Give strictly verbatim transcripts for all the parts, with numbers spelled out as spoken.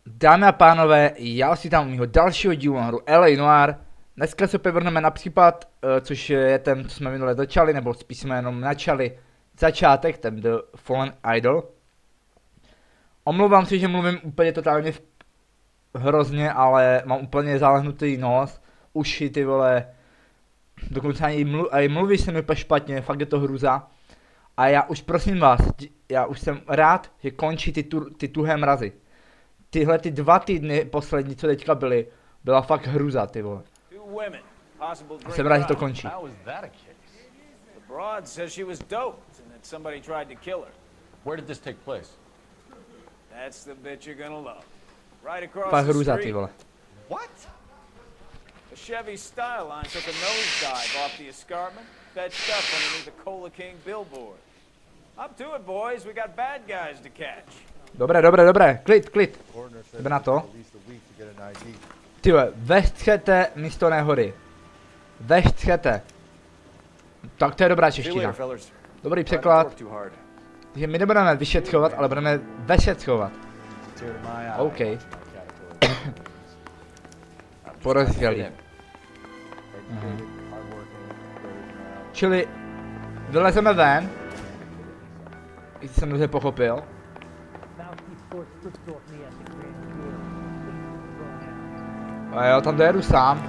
Dámy a pánové, já vás vítám u mého dalšího dílu na hru L A Noire. Dneska se opět vrhneme na případ, uh, což je ten, co jsme minule začali, nebo spíš jsme jenom načali začátek, ten The Fallen Idol. Omlouvám se, že mluvím úplně totálně v... hrozně, ale mám úplně zálehnutý nos, uši, ty vole. Dokonce ani mlu... mluví se mi úplně špatně, fakt je to hruza. A já už prosím vás, já už jsem rád, že končí ty, tu... ty tuhé mrazy. Tyhle ty dva týdny poslední, co teďka byly, byla fakt hruza, ty vole. Jsem rád, že to končí. Fakt hruza, ty vole. A Chevy Styline took a nosedive off the escarpment, fetched up underneath the Cola King billboard. Up to it, boys. We got bad guys to catch. Dobré, dobré, dobré. Klid, klid. Jdeme na to. Tyhle, veštchete místo nehody. Veštchete. Tak to je dobrá čeština. Dobrý překlad. Takže my nebudeme vyšetřovat, ale budeme vešetřovat. OK. Porozdělí. Mhm. Čili vylezeme ven. Když jsem dobře pochopil. A jo, tam dojedu sám.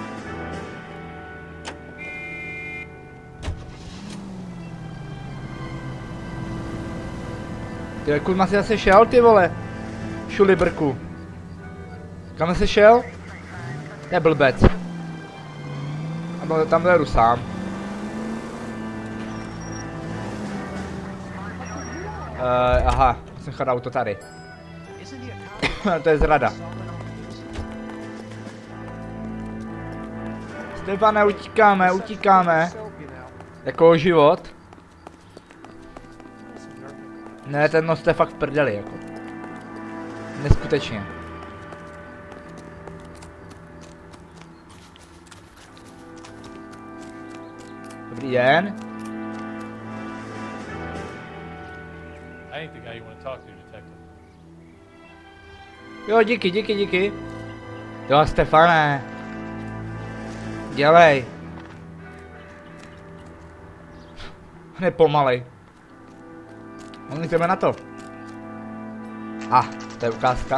Ty, kud jsi zase šel, ty vole? Šulibrku. Kam jsi šel? To je blbec. Tam dojedu sám. Uh, aha, jsem chal auto tady. To je zrada. Stefane, utíkáme, utíkáme. Jako život. Ne, ten nos je fakt v prdeli, jako. Neskutečně. Dobrý den. Jo, díky, díky, díky. Jo, Stefane. Dělej. Hned pomalej. No, jdeme na to. A, ah, to je ukázka.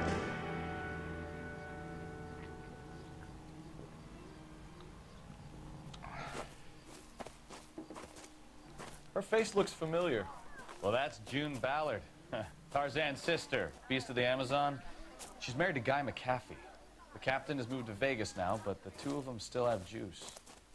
Her face looks familiar. Well, that's June Ballard, Tarzan's sister, Beast of the Amazon. She's married to Guy McAfee. The captain has moved to Vegas now, but the two of them still have juice.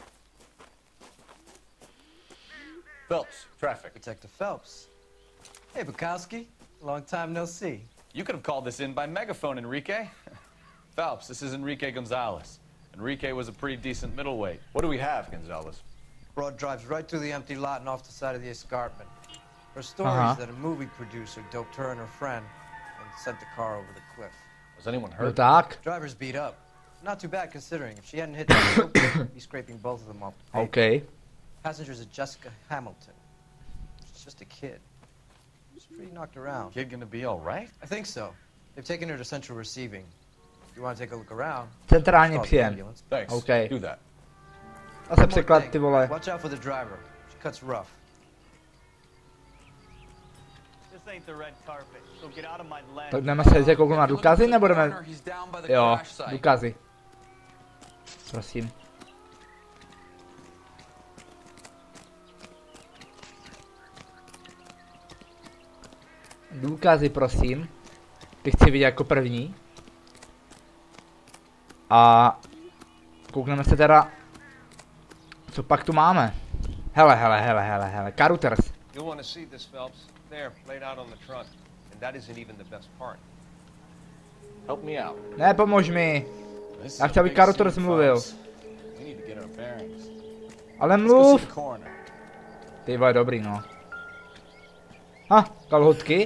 Phelps, traffic. Detective Phelps. Hey, Bukowski. Long time no see. You could have called this in by megaphone, Enrique. Phelps, this is Enrique Gonzalez. Enrique was a pretty decent middleweight. What do we have, Gonzalez? Broad drives right through the empty lot and off the side of the escarpment. Her story Uh-huh. is that a movie producer doped her and her friend and sent the car over the cliff. Was anyone No hurt? tak. Driver's beat up. Not too bad considering. If she hadn't hit the rope, he'd be scraping both of them off the pavement. OK. Passenger's a Jessica Hamilton. She's just a kid. She's pretty knocked around. Kid gonna be all right? I think so. They've taken her to central receiving. If you want to take a look around, Centrální call the příjem. ambulance. Thanks. Okay. Do that. Zase One more překlad, thing. ty vole. Watch out for the driver. She cuts rough. Tak jdeme se jít kouknout na důkazy, nebo jdeme... Jo, důkazy. Prosím. Důkazy, prosím. Ty chci vidět jako první. A... koukneme se teda... co pak tu máme. Hele, hele, hele, hele, hele. Caruthers. You'll want to see this, Phelps. There, laid out on the trunk. And that isn't even the best part. Help me out. Ne, pomož mi. This is Já a chtěl, aby big Caruthers scene, mluvil. Phelps. We need to get our bearings. Ale Let's go see mluv. the coroner. Ty vole, dobrý, no. Ha, kalhotky.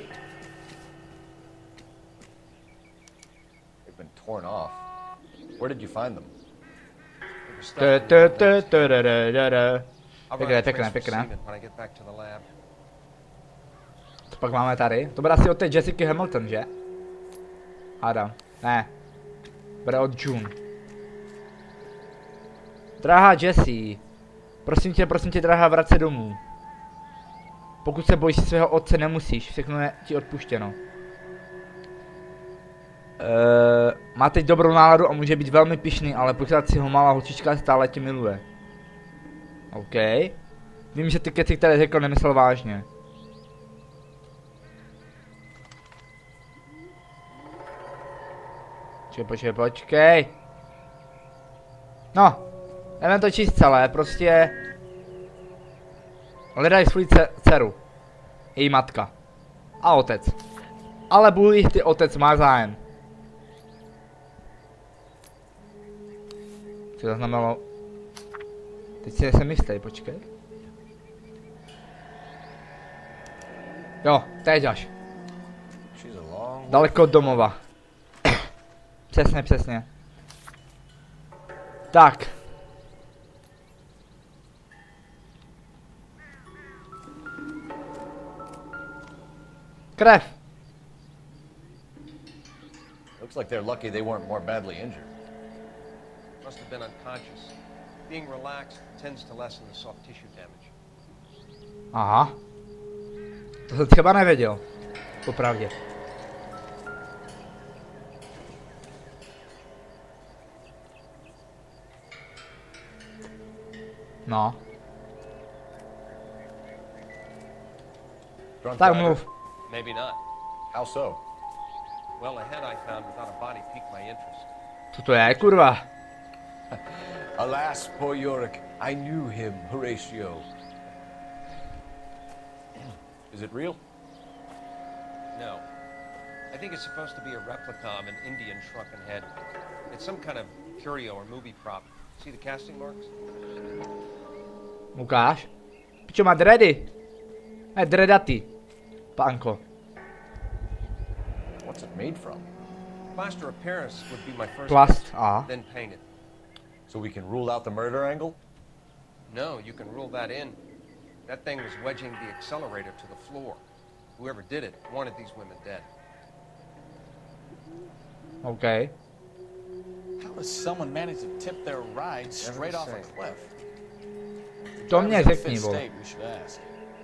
They've been torn off. Where did you find them? Tö, tö, tö, tö, tö, tö, tö, tö. I'll Pěkné, run a pěkné, trace for pěkné. semen when I get back to the lab. Co pak máme tady? To bude asi od té Jessica Hamilton, že? Hádám. Ne. Bude od June. Drahá Jessie. Prosím tě, prosím tě, drahá, vrať se domů. Pokud se bojíš svého otce, nemusíš. Všechno je ti odpuštěno. Uh, má teď dobrou náladu a může být velmi pyšný, ale pořád si ho malá holčička stále tě miluje. OK. Vím, že ty keci, které řekl, nemyslel vážně. Počkej, počkej, počkej. No, jdeme to číst celé, prostě... Hledají svou dceru. Její matka. A otec. Ale bůh ty otec má zájem. Co to znamenalo? Teď si nejsem jistý, počkej. Jo, teď až. Daleko od domova. Přesně, přesně. Tak. Krev. Looks like they're lucky they weren't more badly injured. Must have been unconscious. Being relaxed tends to lessen the soft tissue damage. Aha. To jsem třeba nevěděl. Popravdě. No. Drunk Tak driver? mluv. Maybe not. How so? Well, a head I found without a body piqued my interest. Co to je, kurva? Alas, poor Yorick. I knew him, Horatio. Is it real? No. I think it's supposed to be a replica of an Indian shrunken head. It's some kind of curio or movie prop. See the casting marks? Ukáž. Pičo, má dready. Ne, dredaty. Pánko. What's it made from? Plaster of Paris would be my first Plast, guess, aha. then painted. So we can rule out the murder angle? No, you can rule that in. That thing was wedging the accelerator to the floor. Whoever did it wanted these women dead. OK. How does someone manage to tip their ride straight off a cliff? To mě řekni, vole. We should ask.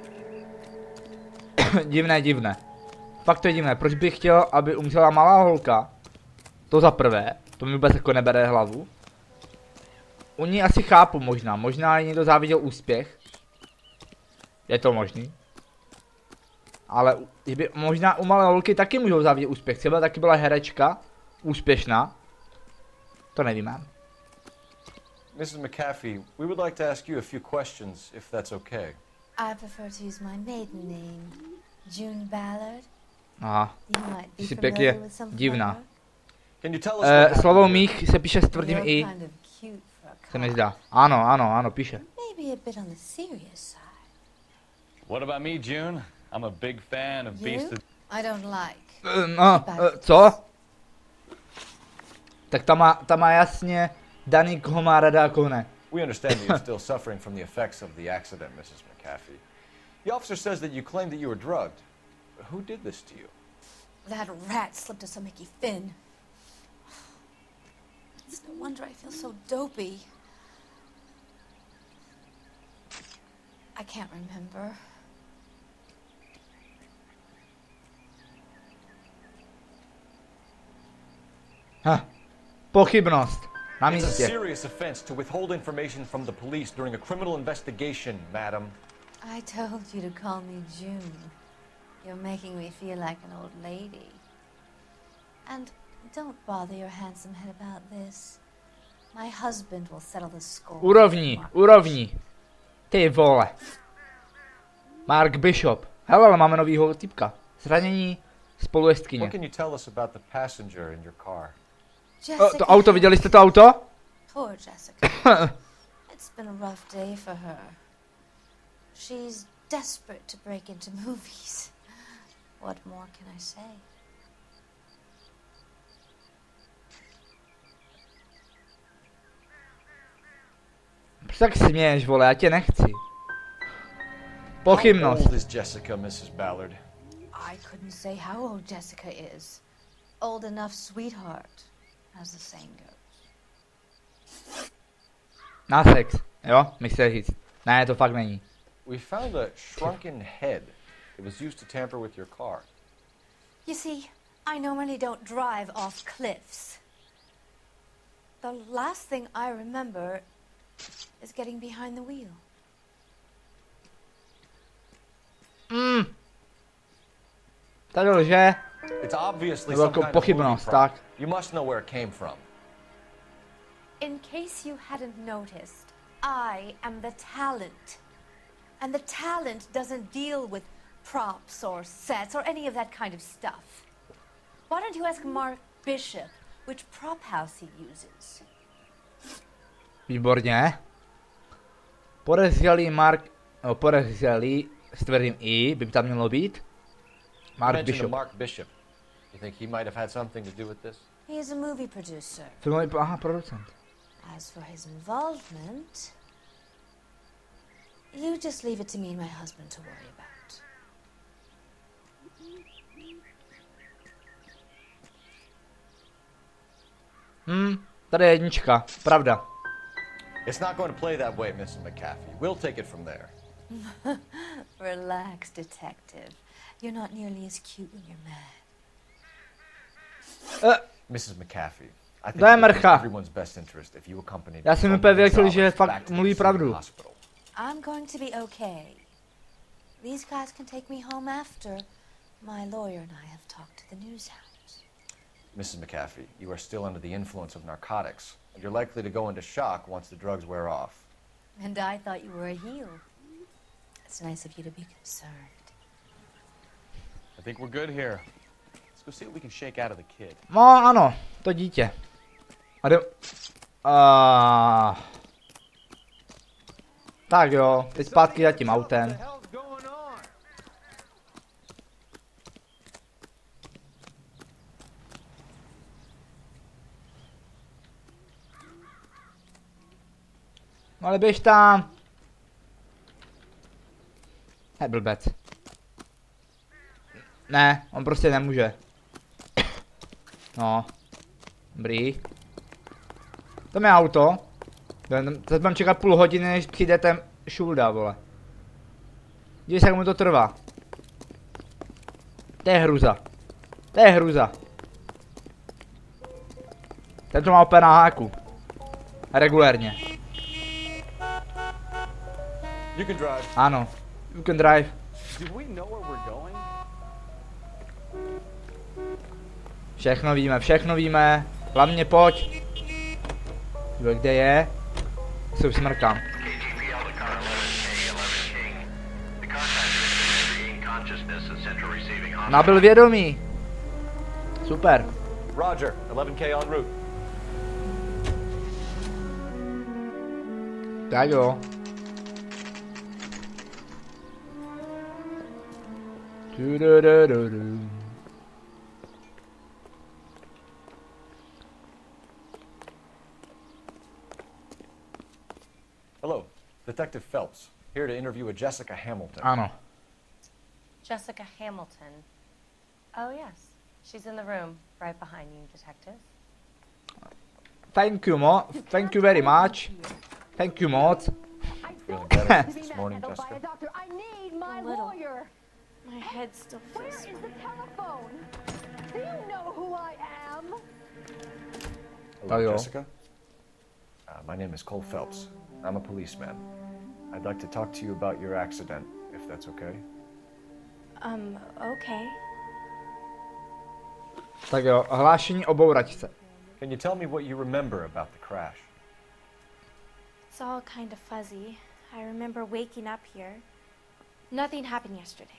Divné, divné. Fakt to je divné. Proč bych chtěl, aby umřela malá holka? To za prvé. To mi vůbec jako nebere hlavu. U ní asi chápu možná. Možná jí někdo záviděl úspěch. Je to možný. Ale by, možná u malé holky taky můžou závidět úspěch. Třeba taky byla herečka. Úspěšná. To nevíme. Missus McAfee, we would like to ask you a few questions, if that's okay. I prefer to use my maiden name, June Ballard. Aha. You might be Jsi familiar pěkně with some divná. flower. Can you tell us what Uh, happened slovo here? mých se píše s tvrdým You're i. kind of cute for a Se mi cop. zdá. Ano, ano, ano, píše. Maybe a bit on the serious side. What about me, June? I'm a big fan of Beast You? of... I don't like. Uh, no, uh, co? Tak ta má, ta má jasně daný, koho má rada a koho ne. We understand that you're still suffering from the effects of the accident, Missus McAfee. The officer says that you claimed that you were drugged. Who did this to you? That rat slipped us a Mickey Finn. It's no wonder I feel so dopey. I can't remember. Ha. Pochybnost. Na It's a místě. serious offense to withhold information from the police during a criminal investigation, madam. I told you to call me June. You're making me feel like an old lady. And don't bother your handsome head about this. My husband will settle the score. Úrovní, úrovní. Ty vole. Mark Bishop. Hele, ale máme novýho typka. Zranění spolujezdkyně. What can you tell us about the passenger in your car? O, to auto, viděli jste to auto? Poor Jessica. It's been a rough day for her. She's desperate to break into movies. What more can I say? Proč tak směješ, vole, já tě nechci. How Pochybnost. old is Jessica, Missus Ballard? I couldn't say how old Jessica is. old enough sweetheart, as the saying goes. Na sex, jo? Mi chce říct. Ne, to fakt není. We found a shrunken head. It was used to tamper with your car. You see, I normally don't drive off cliffs. The last thing I remember is getting behind the wheel. Hmm. Tady lže. It's obviously Velkou some kind of movie pochybnost, prop. tak. You must know where it came from. In case you hadn't noticed, I am the talent. And the talent doesn't deal with props or sets or any of that kind of stuff. Why don't you ask Mark Bishop which prop house he uses? Výborně. Podezřelý Mark, no, podezřelý s tvrdým I by tam mělo být. Mark You mentioned Bishop. Mark Bishop. You think he might have had something to do with this? He is a movie producer. Filmový, aha, producent. As for his involvement, you just leave it to me and my husband to worry about. Hm, tady je jednička, pravda. It's not going to play that way, Missus McAfee. We'll take it from there. Relax, detective. You're not nearly as cute when you're mad. Uh, Missus McAfee, I think Daj it would be in mrcha. everyone's best interest if you accompanied Já jsem Tony úplně věřil, Gonzalez že back fakt to the mluví City pravdu. Hospital. I'm going to be okay. These guys can take me home after. My lawyer and I have talked to the news house. Missus McAfee, you are still under the influence of narcotics, and you're likely to go into shock once the drugs wear off. And I thought you were a heel. It's nice of you to be concerned. I think we're good here. Let's go see what we can shake out of the kid. No ano, to dítě. A jde... Uh... Tak jo, teď zpátky za tím autem. No ale běž tam. Hej, blbec. Ne, on prostě nemůže. No. Dobrý. To je auto. Teď budeme čekat půl hodiny, než přijde ten šulda, vole. Dívej se, jak mu to trvá. To je hruza. To je hruza. Ten to má opět na háku. Regulérně. You can drive. Ano. You can drive. Do we know where we're going? Všechno víme, všechno víme. Hlavně pojď. Kde je? Se už smrkám. Nabyl vědomí. Super. Roger, eleven K en route. Tak jo. Du-du-du-du-du. Hello, Detective Phelps, here to interview a Jessica Hamilton. Ano. Jessica Hamilton. Oh, yes. She's in the room, right behind you, detective. Thank you, mo. Thank you very much. Thank you, moc. Feeling better this morning, Jessica? I need my A little. lawyer. My head still Where feels is the telephone? Do you know who I am? Hello, Hello. Jessica. Uh, my name is Cole Phelps. I'm a policeman. I'd like to talk to you about your accident, if that's okay. Um, okay. Tak jo, hlášení o bouračce. Can you tell me what you remember about the crash? It's all kind of fuzzy. I remember waking up here. Nothing happened yesterday.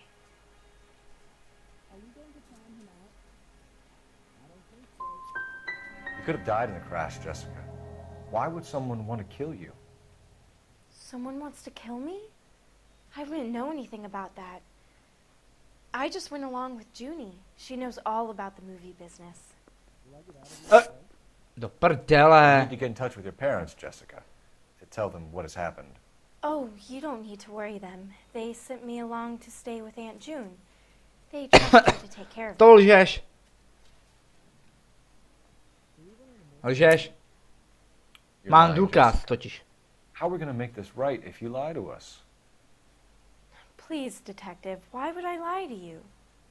You could have died in the crash, Jessica. Why would someone want to kill you? Someone wants to kill me? I wouldn't know anything about that. I just went along with Junie. She knows all about the movie business. Uh, do You prdele. need to get in touch with your parents, Jessica, to tell them what has happened. Oh, you don't need to worry them. They sent me along to stay with Aunt June. They trust me to take care of To me. lžeš. Lžeš. Mám důkaz totiž. How are we gonna make this right if you lie to us? Please, detective, why would I lie to you?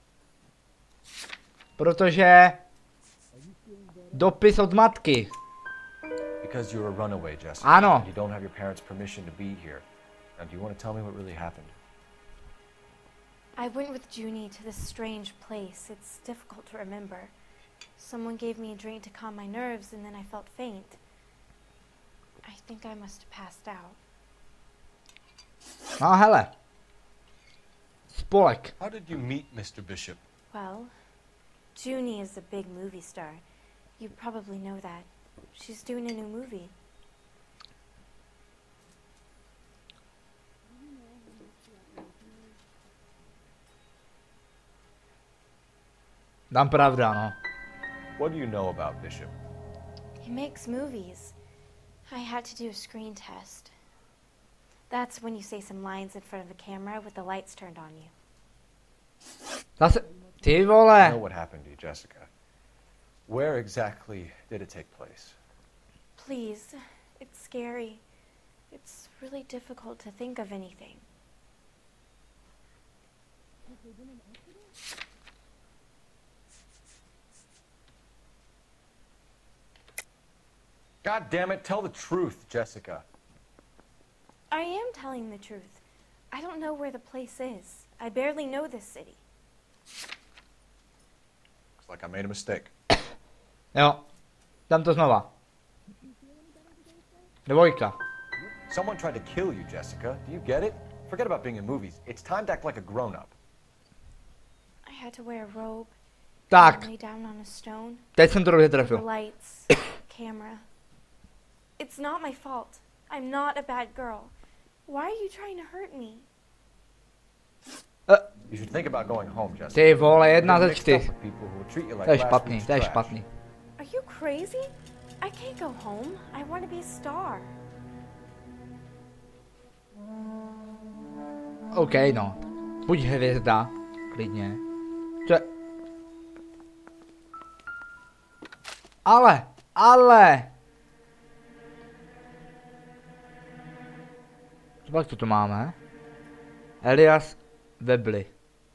Protože... Dopis od matky. Because you're a runaway, Jessica. Ano. You don't have your parents' permission to be here. Now, do you want to tell me what really happened? I went with Junie to this strange place. It's difficult to remember. Someone gave me a drink to calm my nerves, and then I felt faint. I think I must have passed out. No hele. Spolek. How did you meet Mister Bishop? Well, Junie is a big movie star. You probably know that. She's doing a new movie. Dám pravda, no. What do you know about Bishop? He makes movies. I had to do a screen test. That's when you say some lines in front of the camera with the lights turned on you. Zase, ty I vole. know what happened to you, Jessica. Where exactly did it take place? Please, it's scary. It's really difficult to think of anything. God damn it, tell the truth, Jessica. I am telling the truth. I don't know where the place is. I barely know this city. Looks like I made a mistake. Jo. Dám to znova. Dvojka. Someone tried to kill you, Jessica. Do you get it? Forget about being in movies. It's time to act like a grown-up. I had to wear a robe. Tak. And lay down on a stone. Teď jsem to dobře The trefil. lights, camera. It's not my fault. I'm not a bad girl. Why are you trying to hurt me? Uh, You should think about going home, Jessica. ty vole, jedna You're ze mixed up čtyř. with people who will treat you like To je last špatný, week's to je trash. špatný. Are you crazy? I can't go home. I want to be a star. OK, no. Buď hvězda, klidně. To je... Ale, ale... Co pak tu máme? Elias Webley.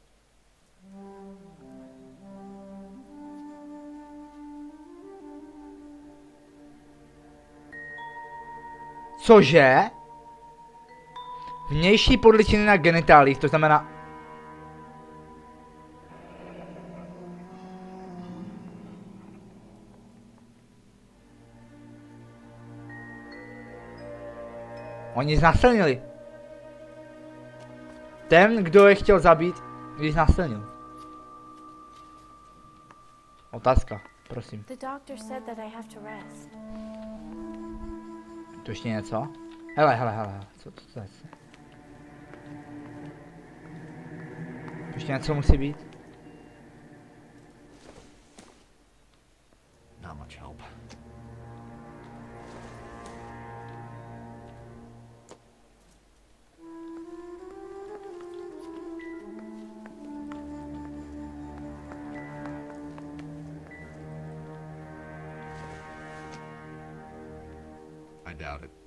Cože? Vnější podličiny na genitálích, to znamená... Oni znásilnili. Ten, kdo je chtěl zabít, když znásilnil. Otázka, prosím. The doctor said that I have to rest. Tu ještě něco? Hele, hele, hele, co to je? Tu ještě něco musí být? Not much help. I doubt it.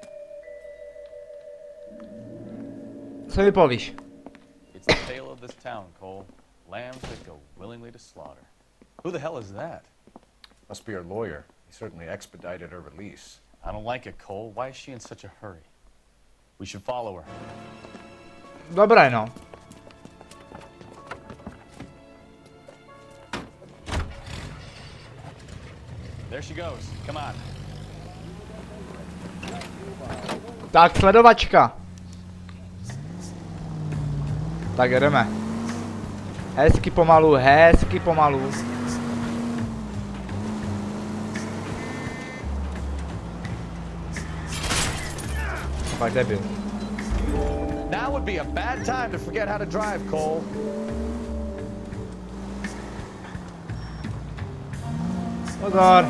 Co mi povíš? It's the tale of this town, Cole. Lambs that go willingly to slaughter. Who the hell is that? Must be her lawyer. He certainly expedited her release. I don't like it, Cole. Why is she in such a hurry? We should follow her. Dobré, no. There she goes. Come on. Tak, sledovačka. Tak jdeme. Hezky pomalu, hezky pomalu. Pak debil. Now would be a bad time to forget how to drive, Cole. Pozor.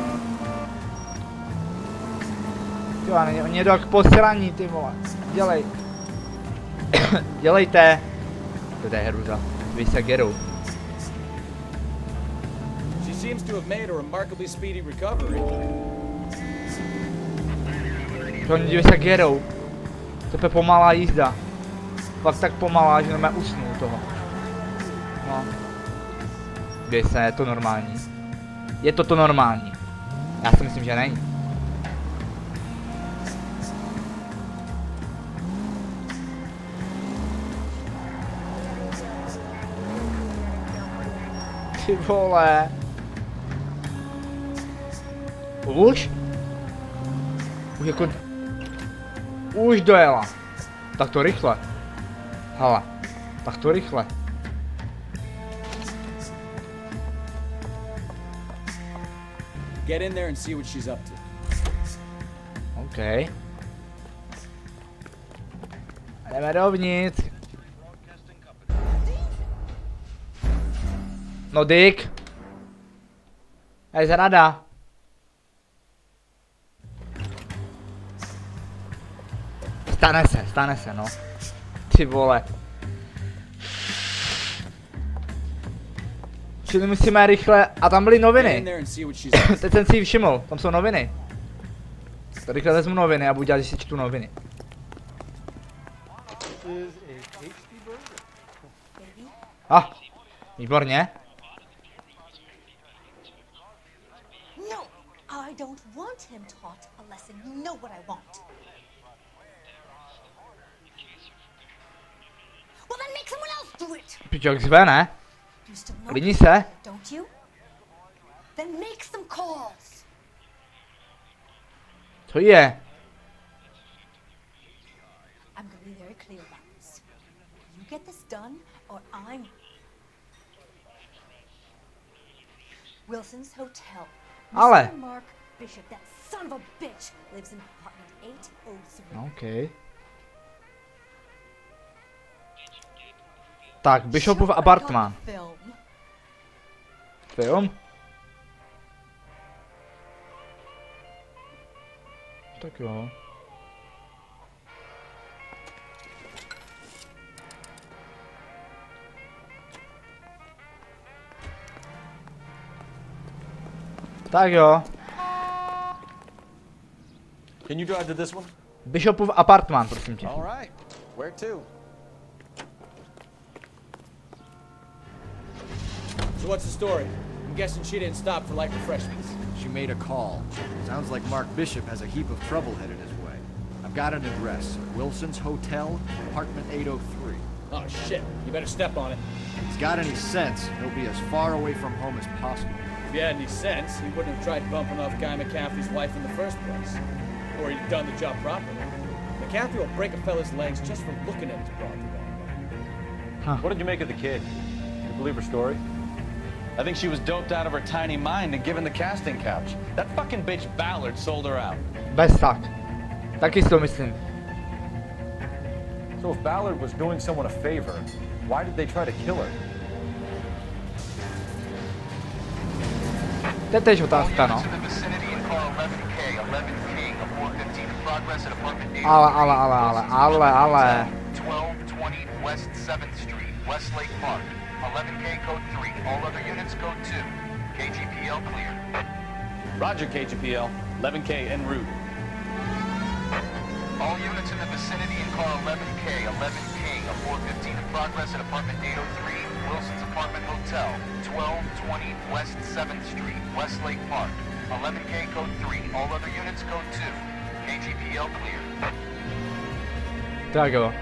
Jo, oni jdou k posraní, ty vole. Dělej. Dělejte. To je hruza. Vy se gerou. She seems to have made a remarkably speedy recovery. Oni dívej se jak jedou. To je pomalá jízda. Fakt tak pomalá, že nemá usnout toho. No. Dívej se, je to normální. Je to to normální. Já si myslím, že není. Ty vole. Už? Už jako... Už dojela. Tak to rychle. Hele. Tak to rychle. Get in there and see what she's up to. OK. Jdeme dovnitř. No Dick. Je zrada. Stane se, stane se, no. Ty vole. Čili musíme rychle, a tam byly noviny. Teď jsem si ji všiml, tam jsou noviny. To rychle vezmu noviny a budu dělat, že si čtu noviny. Ah, výborně. No, I don't want him taught a lesson. You know what I want. Well, then make someone else do it. Pičok zve, ne? Klidni se. Don't you? Then make some calls. Co je? I'm going to be very clear about this. You get this done, or I'm. Wilson's Hotel. Ale. Mister Mark Bishop, that son of a bitch, lives in apartment eight oh three. OK. Tak, Bishopův apartmán. Film? Tak jo. Tak jo. Can you drive to this one? Bishopův apartmán, prosím tě. All right. Where to? So what's the story? I'm guessing she didn't stop for light refreshments. She made a call. Sounds like Mark Bishop has a heap of trouble headed his way. I've got an address. Wilson's Hotel, apartment eight oh three. Oh shit, you better step on it. If he's got any sense, he'll be as far away from home as possible. If he had any sense, he wouldn't have tried bumping off Guy McCaffrey's wife in the first place. Or he'd done the job properly. McCaffrey will break a fella's legs just from looking at his broad. Huh. What did you make of the kid? You believe her story? I think she was doped out of her tiny mind and given the casting couch. That fucking bitch Ballard sold her out. Bez tak. Taky si to myslím. So if Ballard was doing someone a favor, why did they try to kill her? To je tež otázka, no. Ale, ale, ale, ale, ale, ale. twelve twenty West seventh Street, Westlake Park. eleven K code three. All other units code two. K G P L clear. Roger, K G P L. eleven K en route. All units in the vicinity in car eleven K, eleven King, a four fifteen in progress at apartment eight oh three, Wilson's Apartment Hotel, twelve twenty West seventh Street, Westlake Park. eleven K code three. All other units code two. K G P L clear. Tak jo.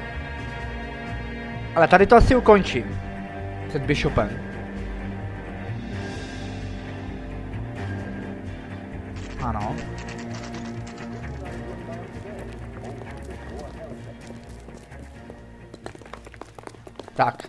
Ale tady to asi ukončím. Před Bishopem. Ano. Tak.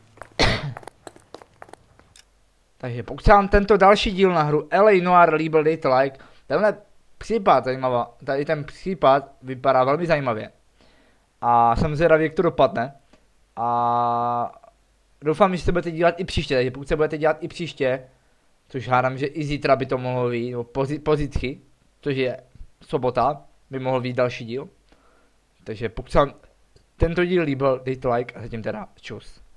Takže pokud se vám tento další díl na hru L A Noire líbil, dejte like. Tenhle případ zajímavá, tady ten případ vypadá velmi zajímavě. A jsem zvědavý, jak to dopadne. A doufám, že se budete dělat i příště, takže pokud se budete dělat i příště, což hádám, že i zítra by to mohlo být, nebo pozítří, což je sobota, by mohl být další díl. Takže pokud se vám tento díl líbil, dejte like a zatím teda čus.